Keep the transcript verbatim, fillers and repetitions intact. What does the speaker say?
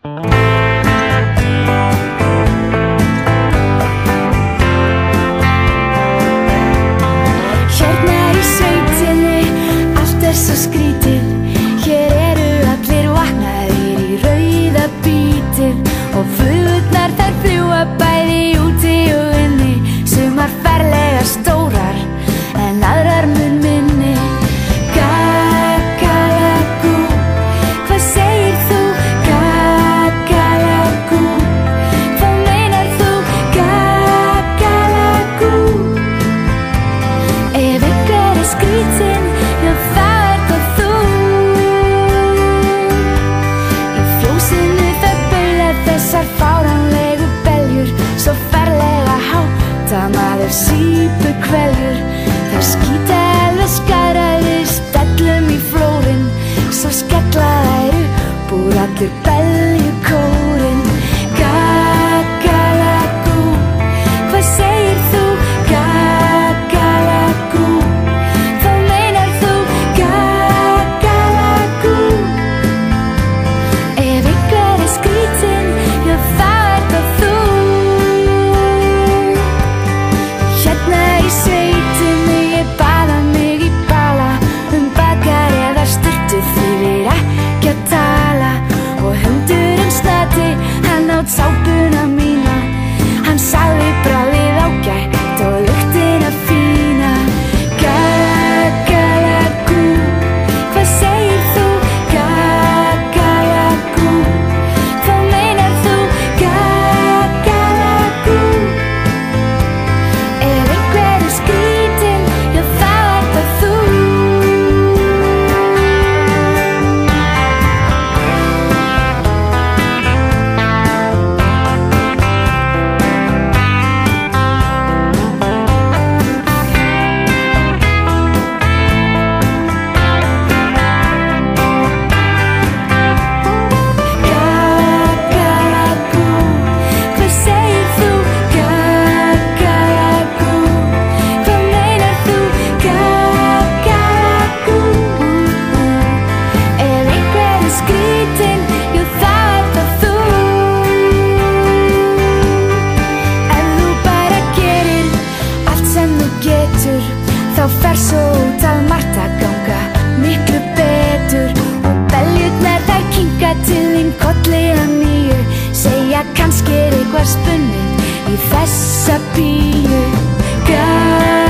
Hérna í sveitinni, allt er svo skrítið. Hér eru allir vaknaðir í rauða bítið og flugurnar þær fljúga bæði úti og inni. Sumar ferlega stórar en aðrar mun minni. Gagalagú, hvað segir þú? Gagalagú, hvað meinar þú? Gagalagú. Ef einhver er skrítinn, já það ert það þú. Í fjósinu þær baula þessar fáránlegu beljur, svo ferlega hátt að maður sýpur kveljur. Þær skíta alveg skaðræði stellum í flórinn, svo skella þær upp úr allur beljukórinn. Gagalagú, hvað segir þú? Gagalagú, hvað meinar þú? Gagalagú. Ef einhver er skrítinn, já það ert það þú. Hérna í sveitinni ég baða mig í bala, um bakar eða sturtu þýðir ekki að tala. Og hundurinn Snati, hann át sápuna mína, hann sagði bragðið ágætt og luktina fína. Gagalagú, hvað segir þú? Gagalagú, hvað meinar þú? Gagalagú. Ef einhver er skrítinn, já það ert það þú. Gagalagú, hvað segir þú? Gagalagú, hvað meinar þú? Gagalagú. Ef einhver er skrítinn, já það ert það þú. Ef þú bara gerir allt sem þú getur, þá fer svo út að margt að ganga miklu betur. Og beljurnar þær kinka til þín kolli að nýju, segja kannski er eitthvað spunnið í þessa píu. Gagalagú.